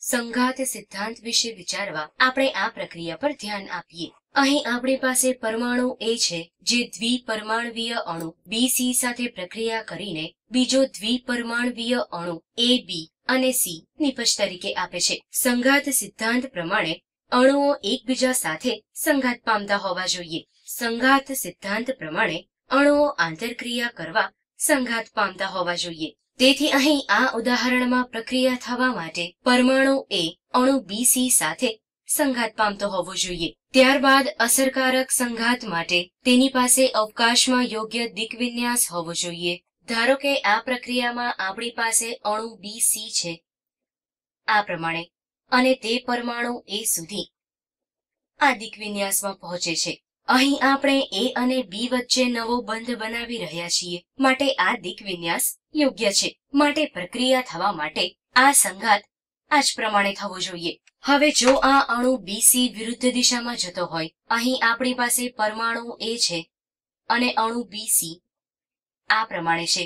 સંઘાત સિદ્ધાંત વિશે વિચારવા આપણે આ પ્રક્રિયા પર ધ્યાન આપીએ. અહીં આપણી પાસે પરમાણુ એ છે જે દ્વિપરમાણવીય અણુ BC સાથે પ્રક્રિયા કરીને બીજો દ્વિપરમાણવીય અણુ AB અને C નિપજ તરીકે આપે છે. સંઘાત સિદ્ધાંત પ્રમાણે અણુઓ એકબીજા સાથે સંઘાત પામતા હોવા જોઈએ. સંઘાત સિદ્ધાંત પ્રમાણે અણુઓ આંતરક્રિયા કરવા સંઘાત પામતા હોવા જોઈએ. તેથી અહીં આ ઉદાહરણમાં પ્રક્રિયા થવા માટે પરમાણુ A અણુ BC સાથે સંઘાત પામતો હોવો જોઈએ. ત્યારબાદ અસરકારક સંઘાત માટે તેની પાસે અવકાશમાં યોગ્ય દિક્વિન્યાસ હોવો જોઈએ. ધારો કે આ પ્રક્રિયામાં આપણી પાસે અણુ BC છે આ પ્રમાણે અને તે પરમાણુ A સુધી આ દિક્વિન્યાસમાં પહોંચે છે. અહીં આપણે A અને B વચ્ચે નવો બંધ બનાવી રહ્યા છીએ માટે આ દિક્વિન્યાસ યોગ્ય છે. માટે પ્રક્રિયા થવા માટે આ સંઘાત આ જ પ્રમાણે થવો જોઈએ. હવે જો આ અણુ BC વિરુદ્ધ દિશામાં જતો હોય, અહીં આપણી પાસે પરમાણુ A છે અને અણુ BC આ પ્રમાણે છે.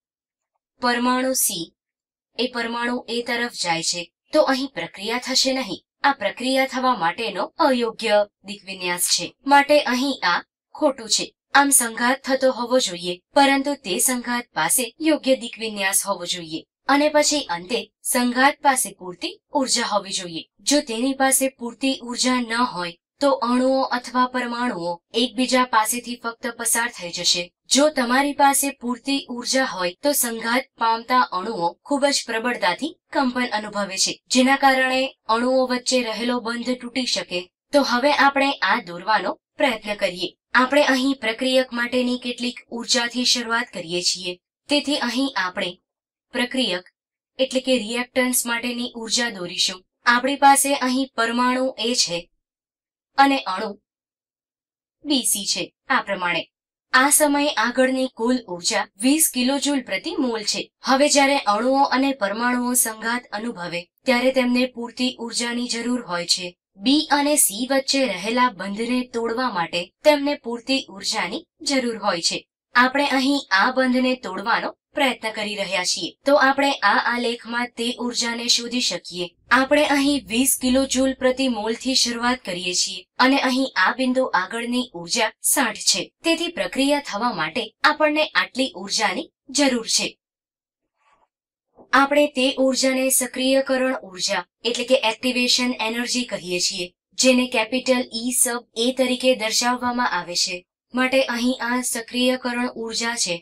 પરમાણુ C એ પરમાણુ A તરફ જાય છે તો અહીં પ્રક્રિયા થશે નહીં. આ પ્રક્રિયા થવા માટેનો અયોગ્ય દિક્વિન્યાસ છે માટે અહીં આ ખોટું છે. આમ સંઘાત થતો હોવો જોઈએ પરંતુ તે સંઘાત પાસે યોગ્ય દિક્વિન્યાસ હોવો જોઈએ અને પછી અંતે સંઘાત પાસે પૂરતી ઊર્જા હોવી જોઈએ. જો તેની પાસે પૂરતી ઊર્જા ન હોય તો અણુઓ અથવા પરમાણુઓ એકબીજા પાસેથી ફક્ત પસાર થઈ જશે. જો તમારી પાસે પૂરતી ઊર્જા હોય તો સંઘાત પામતા અણુઓ ખૂબ જ પ્રબળતાથી કંપન અનુભવે છે જેના કારણે અણુઓ વચ્ચે રહેલો બંધ તૂટી શકે. તો હવે આપણે આ દોરવાનો પ્રયત્ન કરીએ. આપણે અહીં પ્રક્રિયક માટેની કેટલીક ઊર્જાથી શરૂઆત કરીએ છીએ. તેથી અહીં આપણે પ્રક્રિયક એટલે કે રિએક્ટન્સ માટેની ઊર્જા દોરીશું. આપણી પાસે અહીં પરમાણુ A છે અને અણુ BC છે આ પ્રમાણે. આ સમય આગળની કુલ ઊર્જા 20 કિલોજૂલ પ્રતિ મોલ છે. હવે જ્યારે અણુઓ અને પરમાણુઓ સંઘાત અનુભવે ત્યારે તેમને પૂરતી ઊર્જાની જરૂર હોય છે. B અને C વચ્ચે રહેલા બંધને તોડવા માટે તેમને પૂરતી ઊર્જાની જરૂર હોય છે. આપણે અહીં આ બંધને તોડવાનો પ્રયત્ન કરી રહ્યા છીએ તો આપણે આ આલેખમાં તે ઊર્જાને શોધી શકીએ. આપણે અહીં 20 કિલોજૂલ પ્રતિ મોલથી શરૂઆત કરીએ છીએ અને અહીં આ બિંદુ આગળની ઊર્જા 60 છે. તેથી પ્રક્રિયા થવા માટે આપણને આટલી ઊર્જાની જરૂર છે. આપણે તે ઊર્જાને સક્રિયકરણ ઊર્જા એટલે કે એક્ટિવેશન એનર્જી કહીએ છીએ જેને કેપિટલ E સબ A તરીકે દર્શાવવામાં આવે છે. માટે અહીં આ સક્રિયકરણ ઊર્જા છે.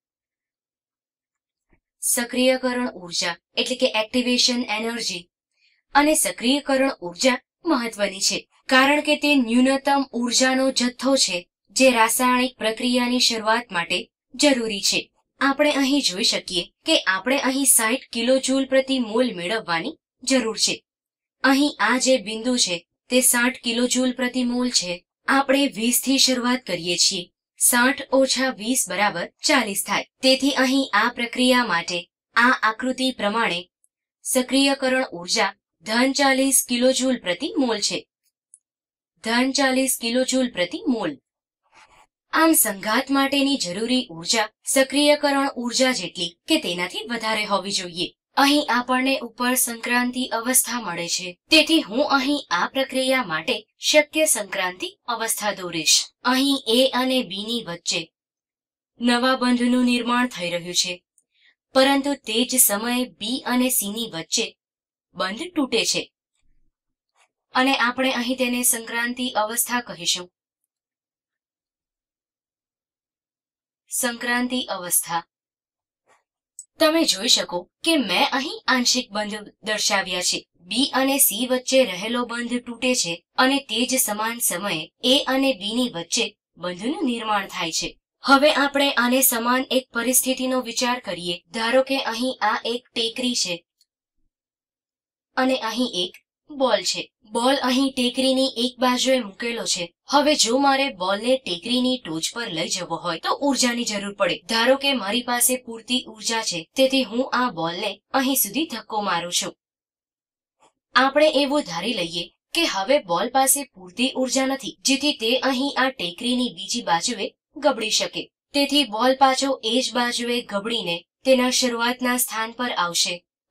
સક્રિયકરણ ઊર્જા એટલે કે એક્ટિવેશન એનર્જી અને સક્રિયકરણ ઊર્જા મહત્વની છે કારણ કે તે ન્યૂનતમ ઊર્જાનો જથ્થો છે જે રાસાયણિક પ્રક્રિયાની શરૂઆત માટે જરૂરી છે. આપણે અહીં જોઈ શકીએ કે આપણે અહીં 60 કિલોજૂલ પ્રતિ મોલ મેળવવાની જરૂર છે. અહીં આ જે બિંદુ છે તે 60 કિલોજૂલ પ્રતિ મોલ છે. આપણે 20 થી શરૂઆત કરીએ છીએ. 60 ઓછા 20 બરાબર 40 થાય. તેથી અહીં આ પ્રક્રિયા માટે આ આકૃતિ પ્રમાણે સક્રિયકરણ ઊર્જા ધન 40 કિલોજૂલ પ્રતિ મોલ છે. ધન 40 કિલોજૂલ પ્રતિ મોલ. આમ સંઘાત માટેની જરૂરી ઊર્જા સક્રિયકરણ ઊર્જા જેટલી કે તેનાથી વધારે હોવી જોઈએ. અહીં આપણને ઉપર સંક્રાંતિ અવસ્થા મળે છે. તેથી હું અહીં આ પ્રક્રિયા માટે શક્ય સંક્રાંતિ અવસ્થા દોરીશ. અહીં A અને B ની વચ્ચે નવા બંધનું નિર્માણ થઈ રહ્યું છે પરંતુ તે જ સમયે B અને C ની વચ્ચે બંધ તૂટે છે અને આપણે અહીં તેને સંક્રાંતિ અવસ્થા કહીશું. સંક્રાંતિ અવસ્થા. તમે જોઈ શકો કે મેં અહીં આંશિક બંધ દર્શાવ્યા છે. B અને C વચ્ચે રહેલો બંધ તૂટે છે અને તે જ સમાન સમયે A અને B ની વચ્ચે બંધનું નિર્માણ થાય છે. હવે આપણે આને સમાન એક પરિસ્થિતિનો વિચાર કરીએ. ધારો કે અહીં આ એક ટેકરી છે અને અહીં એક બોલ છે. બોલ અહીં ટેકરીની એક બાજુએ મૂકેલો છે. હવે જો મારે બોલને ટેકરીની ટોચ પર લઈ જવો હોય તો ઊર્જાની જરૂર પડે. ધારો કે મારી પાસે પૂરતી ઊર્જા છે તેથી હું આ બોલને અહીં સુધી ધક્કો મારું છું. આપણે એવું ધારી લઈએ કે હવે બોલ પાસે પૂરતી ઊર્જા નથી જેથી તે અહીં આ ટેકરીની બીજી બાજુએ ગબડી શકે. તેથી બોલ પાછો એ જ બાજુએ ગબડીને તેના શરૂઆતના સ્થાન પર આવશે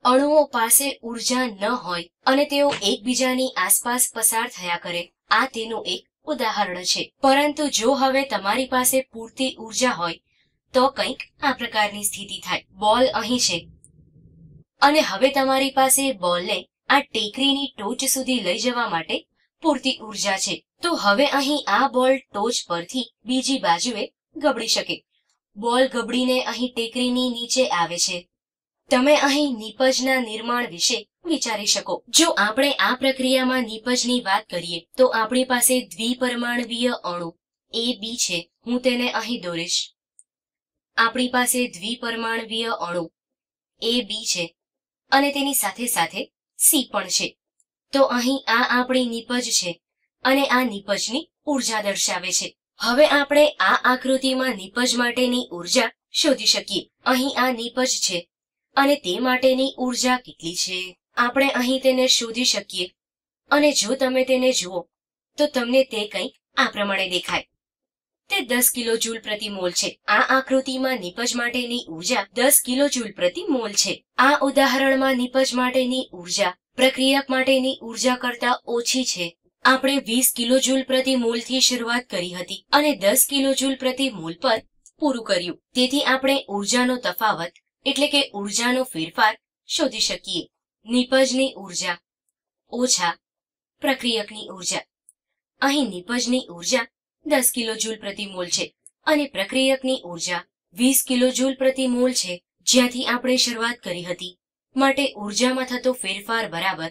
અણુઓ પાસે ઉર્જા ન હોય અને તેઓ એકબીજાની આસપાસ પસાર થયા કરે, આ તેનું એક ઉદાહરણ છે. પરંતુ જો હવે તમારી પાસે પૂરતી ઉર્જા હોય તો કંઈક આ પ્રકારની સ્થિતિ થાય. બોલ અહીં છે અને હવે તમારી પાસે બોલને આ ટેકરીની ટોચ સુધી લઈ જવા માટે પૂરતી ઉર્જા છે. તો હવે અહીં આ બોલ ટોચ પરથી બીજી બાજુએ ગબડી શકે. બોલ ગબડીને અહીં ટેકરીની નીચે આવે છે. તમે અહીં નીપજના નિર્માણ વિશે વિચારી શકો. જો આપણે આ પ્રક્રિયામાં નીપજની વાત કરીએ તો આપણી પાસે દ્વિપરમાણવીય અણુ AB છે. હું તેને અહીં દોરીશ. આપણી પાસે દ્વિપરમાણવીય અણુ AB છે અને તેની સાથે સાથે C પણ છે. તો અહીં આ આપણી નીપજ છે અને આ નીપજની ઉર્જા દર્શાવે છે. હવે આપણે આ આકૃતિમાં નીપજ માટેની ઉર્જા શોધી શકીએ. અહીં આ નીપજ છે અને તે માટેની ઉર્જા કેટલી છે? આપણે અહીં તેને શોધી શકીએ અને જો તમે તેને જુઓ તો તમને તે કંઈક આ પ્રમાણે દેખાય. તે 10 કિલોજૂલ પ્રતિ મોલ છે. આ આકૃતિમાં નીપજ માટેની ઉર્જા 10 કિલોજૂલ પ્રતિ મોલ છે. આ ઉદાહરણમાં નીપજ માટેની ઉર્જા પ્રક્રિયક માટેની ઉર્જા કરતા ઓછી છે. આપણે 20 કિલોજૂલ પ્રતિ મોલથી શરૂઆત કરી હતી અને 10 કિલોજૂલ પ્રતિ મોલ પર પૂરું કર્યું. તેથી આપણે ઉર્જાનો તફાવત એટલે કે ઉર્જાનો ફેરફાર શોધી શકીએ. નીપજની ઉર્જા ઓછા પ્રક્રિયકની ઉર્જા. અહીં નીપજની ઉર્જા 10 કિલોજૂલ પ્રતિ મોલ છે અને પ્રક્રિયકની ઉર્જા 20 કિલોજૂલ પ્રતિ મોલ છે, જ્યાંથી આપણે શરૂઆત કરી હતી. માટે ઉર્જામાં થતો ફેરફાર બરાબર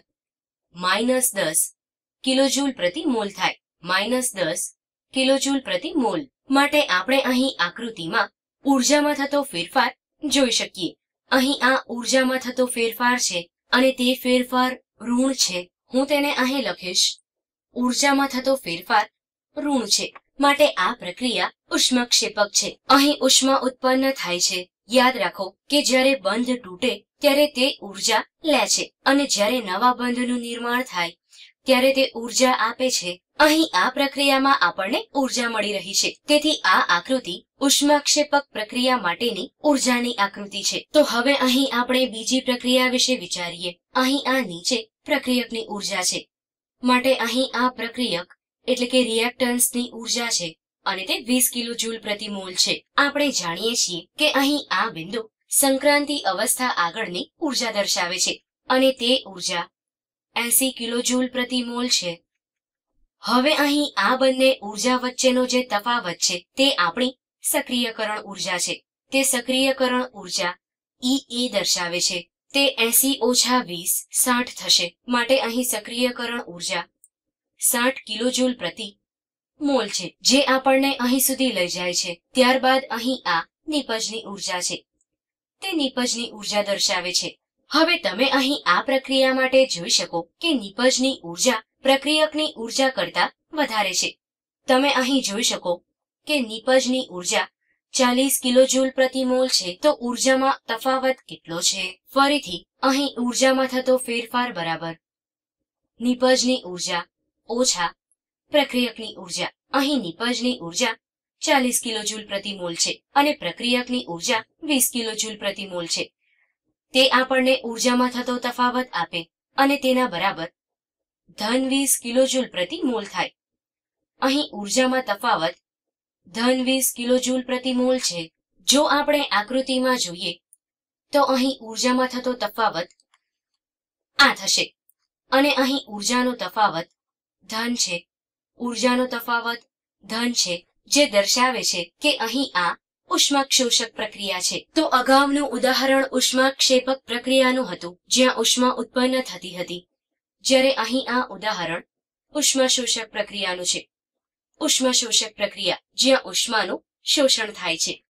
-10 કિલોજૂલ પ્રતિ મોલ થાય. -10 કિલોજૂલ પ્રતિ મોલ. માટે આપણે અહીં આકૃતિમાં ઉર્જામાં થતો ફેરફાર જોઈ શકીએ. અહીં આ ઉર્જામાં થતો ફેરફાર છે અને તે ફેરફાર ઋણ છે. હું તેને અહીં લખીશ. ઉર્જામાં થતો ફેરફાર ઋણ છે. માટે આ પ્રક્રિયા ઉષ્માક્ષેપક છે. અહીં ઉષ્મા ઉત્પન્ન થાય છે. યાદ રાખો કે જ્યારે બંધ તૂટે ત્યારે તે ઉર્જા લે છે અને જ્યારે નવા બંધનું નિર્માણ થાય ત્યારે તે ઉર્જા આપે છે. અહીં આ પ્રક્રિયામાં આપણને ઉર્જા મળી રહી છે. તેથી આ આકૃતિ ઉષ્માક્ષેપક પ્રક્રિયા માટેની ઉર્જાની આકૃતિ છે. તો હવે અહીં આપણે બીજી પ્રક્રિયા વિશે વિચારીએ. અહીં આ નીચે પ્રક્રિયકની ઉર્જા છે. માટે અહીં આ પ્રક્રિયક એટલે કે રિએક્ટન્સની ઉર્જા છે અને તે 20 કિલોજૂલ પ્રતિ મોલ છે. આપણે જાણીએ છીએ કે અહીં આ બિંદુ સંક્રાંતિ અવસ્થા આગળની ઉર્જા દર્શાવે છે અને તે ઉર્જા 80 કિલોજૂલ પ્રતિ મોલ છે. હવે અહીં આ બંને ઉર્જા વચ્ચેનો જે તફાવત છે તે આપણી સક્રિયકરણ ઉર્જા છે. તે સક્રિયકરણ ઉર્જા EA દર્શાવે છે. તે 80 ઓછા 20 60 થશે. માટે અહીં સક્રિયકરણ ઉર્જા 60 કિલોજૂલ પ્રતિ મોલ છે, જે આપણને અહીં સુધી લઈ જાય છે. ત્યારબાદ અહીં આ નીપજની ઉર્જા છે. તે નીપજની ઉર્જા દર્શાવે છે. હવે તમે અહીં આ પ્રક્રિયા માટે જોઈ શકો કે નીપજની ઉર્જા પ્રક્રિયકની ઉર્જા કરતા વધારે છે. તમે અહીં જોઈ શકો કે નીપજની ઉર્જા 40 કિલોજૂલ પ્રતિ મોલ છે. તો ઉર્જામાં તફાવત કેટલો છે? ફરીથી અહીં ઉર્જામાં થતો ફેરફાર બરાબર નીપજની ઉર્જા ઓછા પ્રક્રિયકની ઉર્જા. અહીં નીપજની ઉર્જા 40 કિલોજૂલ પ્રતિ મોલ છે અને પ્રક્રિયકની ઉર્જા 20 કિલોજૂલ પ્રતિ મોલ છે. તે આપણને ઉર્જામાં થતો તફાવત આપે અને તેના બરાબર -20 કિલોજૂલ પ્રતિ મોલ થાય. અહીં ઉર્જામાં તફાવત -20 કિલોજૂલ પ્રતિ મોલ છે. જો આપણે આકૃતિમાં જોઈએ તો અહીં ઉર્જામાં થતો તફાવત આ થશે અને અહીં ઉર્જાનો તફાવત ધન છે. ઉર્જાનો તફાવત ધન છે, જે દર્શાવે છે કે અહીં આ ઉષ્માક્ષોષક પ્રક્રિયા છે. તો અગાઉનું ઉદાહરણ ઉષ્માક્ષેપક પ્રક્રિયાનું હતું, જ્યાં ઉષ્મા ઉત્પન્ન થતી હતી, જ્યારે અહીં આ ઉદાહરણ ઉષ્માશોષક પ્રક્રિયાનું છે. ઉષ્માશોષક પ્રક્રિયા જ્યાં ઉષ્માનું શોષણ થાય છે.